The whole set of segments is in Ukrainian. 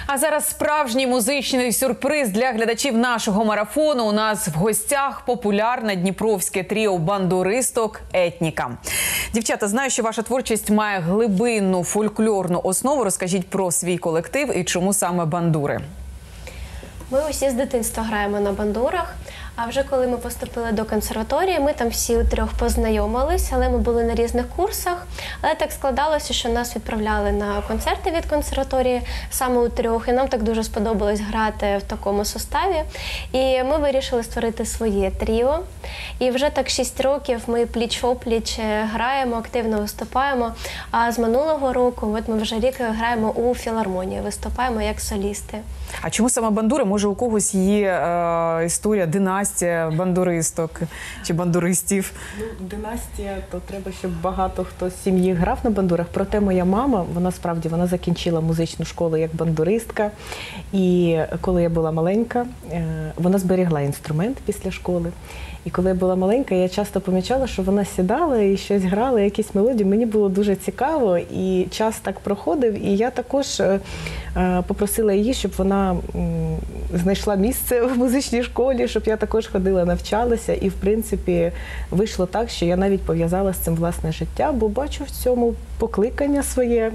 А зараз справжній музичний сюрприз для глядачів нашого марафону. У нас в гостях популярне дніпровське тріо бандуристок «Етніка». Дівчата, знаю, що ваша творчість має глибинну фольклорну основу. Розкажіть про свій колектив і чому саме бандури. Ми усі з дитинства граємо на бандурах, а вже коли ми поступили до консерваторії, ми там всі утрьох познайомились, але ми були на різних курсах. Але так складалося, що нас відправляли на концерти від консерваторії саме утрьох, і нам так дуже сподобалось грати в такому составі. І ми вирішили створити своє тріо. І вже так 6 років ми пліч-опліч граємо, активно виступаємо. А з минулого року от ми вже рік граємо у філармонії, виступаємо як солісти. А чому саме бандури? Може, у когось є історія, династія бандуристок чи бандуристів? Ну, династія, то треба, щоб багато хто з сім'ї грав на бандурах. Проте моя мама, вона закінчила музичну школу як бандуристка. І коли я була маленька, вона зберігла інструмент після школи. І коли я була маленька, я часто помічала, що вона сідала і щось грала, якісь мелодії. Мені було дуже цікаво, і час так проходив. І я також попросила її, щоб вона знайшла місце в музичній школі, щоб я також ходила, навчалася. І, в принципі, вийшло так, що я навіть пов'язала з цим власне життя, бо бачу в цьому покликання своє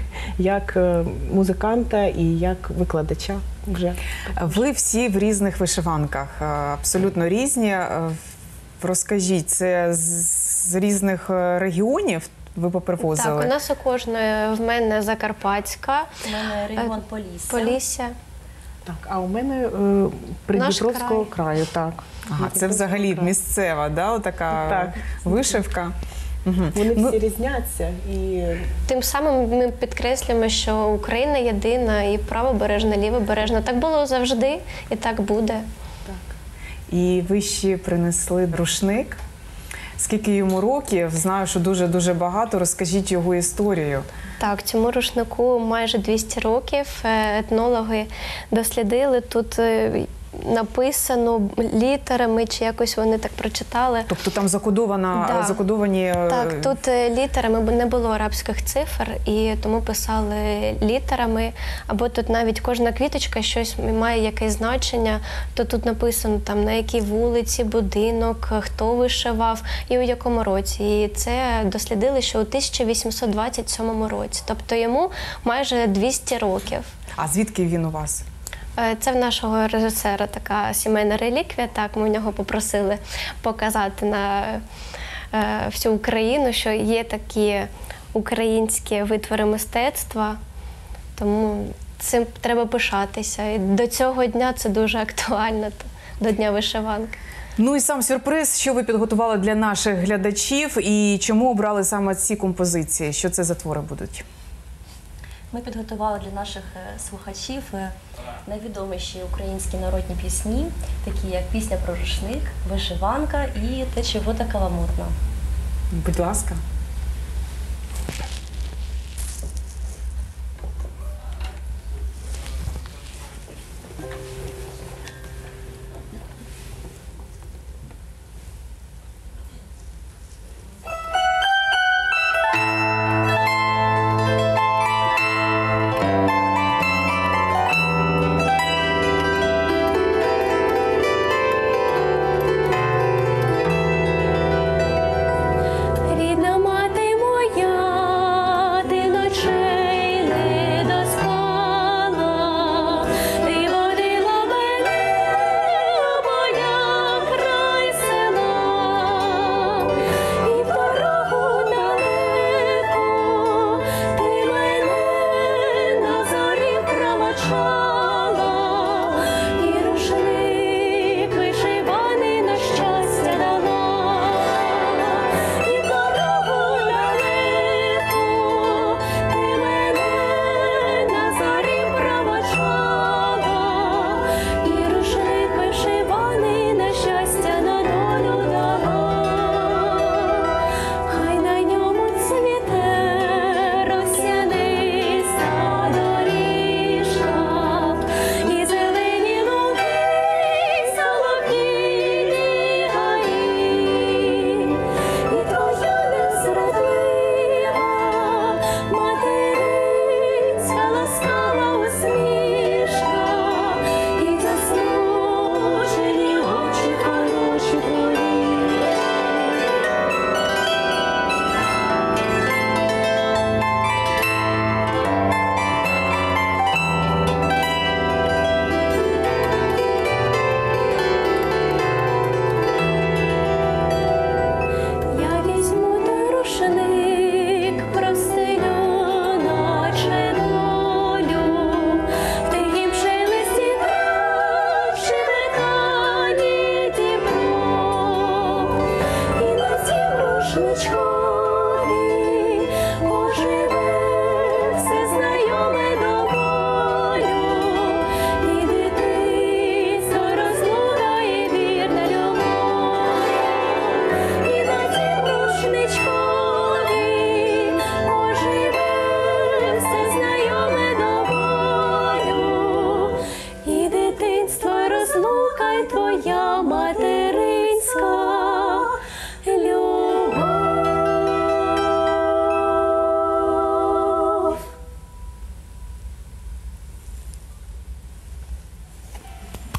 як музиканта і як викладача. Вже. Ви всі в різних вишиванках, абсолютно різні. Розкажіть, це з різних регіонів ви попривозили? Так, у нас у кожної, в мене Закарпатська, у мене регіон Полісся. Так, а у мене Придніпровського краю, так. Ага, це взагалі місцева, да, така вишивка? Вони всі різняться. І тим самим ми підкреслюємо, що Україна єдина і правобережна, і лівобережна. Так було завжди і так буде. так. І ви ще принесли рушник. Скільки йому років? Знаю, що дуже-дуже багато. Розкажіть його історію. Так, цьому рушнику майже 200 років. Етнологи дослідили. Тут написано літерами, чи якось вони так прочитали. Тобто там закодовані... Так, тут літерами, не було арабських цифр, і тому писали літерами. Або тут навіть кожна квіточка щось має якесь значення, то тут написано, там, на якій вулиці, будинок, хто вишивав і у якому році. І це дослідили, що у 1827 році. Тобто йому майже 200 років. А звідки він у вас? Це в нашого режисера така сімейна реліквія. Так, ми у нього попросили показати на всю Україну, що є такі українські витвори мистецтва. Тому цим треба пишатися. І до цього дня це дуже актуально, до Дня вишиванки. Ну і сам сюрприз, що ви підготували для наших глядачів і чому обрали саме ці композиції? Що це за твори будуть? Ми підготували для наших слухачів найвідоміші українські народні пісні, такі як «Пісня про рушник», «Вишиванка» і «Те, чого така ламотна». Будь ласка. Рідна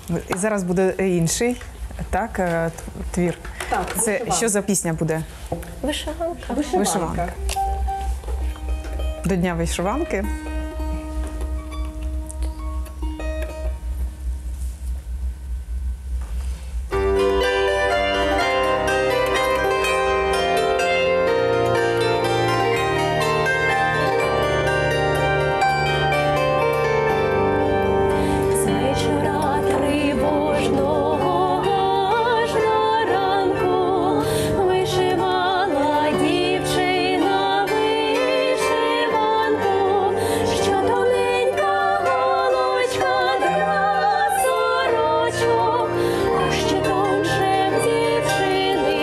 І зараз буде інший, так, твір. Так, Це вишиванка. що за пісня буде? Вишиванка. Вишиванка. До Дня вишиванки. З вечора тривожного аж на ранку вишивала дівчина вишиванку, що тоненька голочка для сорочок, а ще тонше в дівчини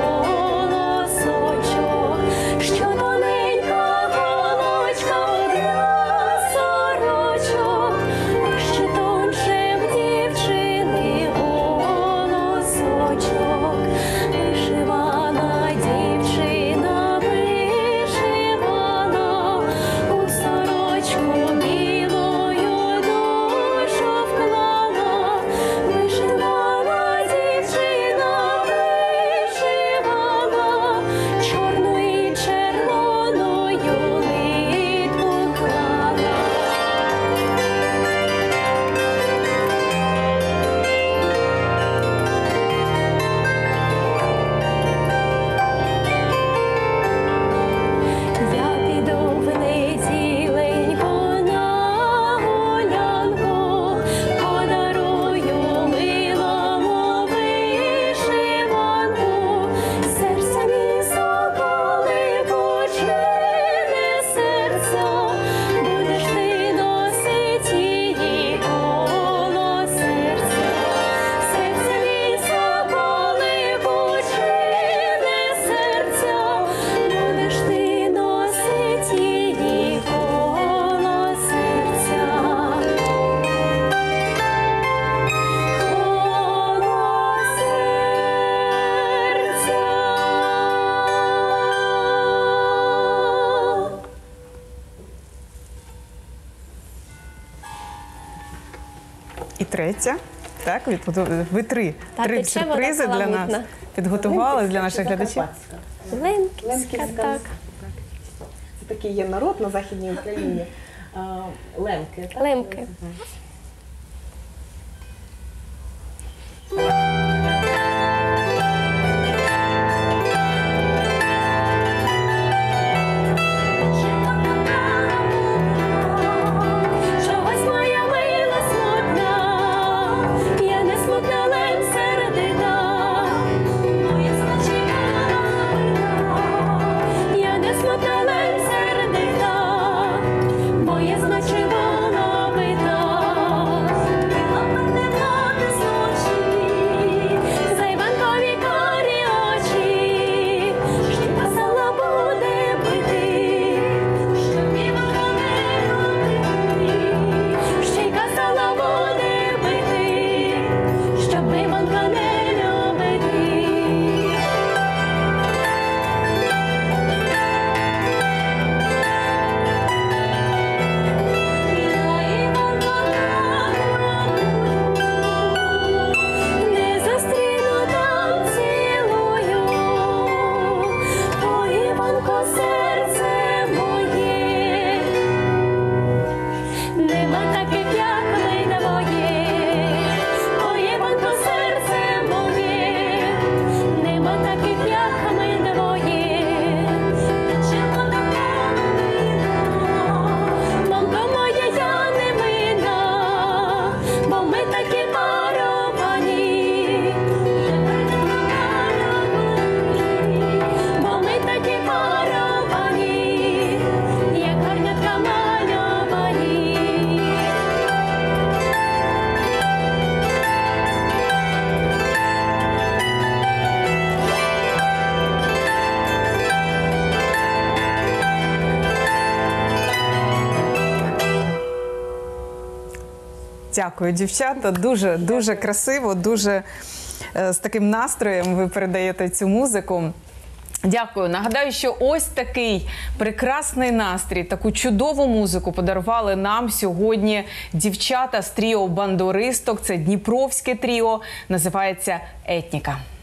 голосочок, що тоненька голочка для сорочок, а ще тонше в дівчини голосочок. Вишивала дівчина, вишивала у сорочку білою душу вклала. Вишивала дівчина, вишивала чорну і червоною нитку клала. Я піду в неділеньку на гулянку, подарую милому вишиванку. Серця мій соколику, чи не серця, будеш ти носить її коло серця. Серця мій соколику, чи не серця, будеш ти носить її коло серця. Коло серця. І третя. Так, ви три Так, і ще вона сюрпризи для нас каламутна. підготували для наших глядачів. Лемківська, так. Це такий є народ на Західній Україні. Лемки. так? Лемки. Чогось моя мила смутна, я не смутна, лем сердита, моя спочивала вина. Я не смутна, лем сердита, моя спочивала вина. Біла мене мати з очі, за Іванкові карі очі, що казала буде бити, щоб Іванка не любити, ще й казала буде бити, щоб Іванка не любити. Не зустріну там цілую, о, Іванко, серце моє. Нема таких, як ми двоє, о, Іванко, серце моє. Нема таких, як ми двоє. Чого така мила, мамка моя, я не винна, бо ми такі паровані. Бо ми такі паровані, як гарнятка мальовані. Дякую, дівчата. Дуже красиво, дуже з таким настроєм ви передаєте цю музику. Дякую. Нагадаю, що ось такий прекрасний настрій, таку чудову музику подарували нам сьогодні дівчата з тріо бандуристок. Це дніпровське тріо, називається «Етніка».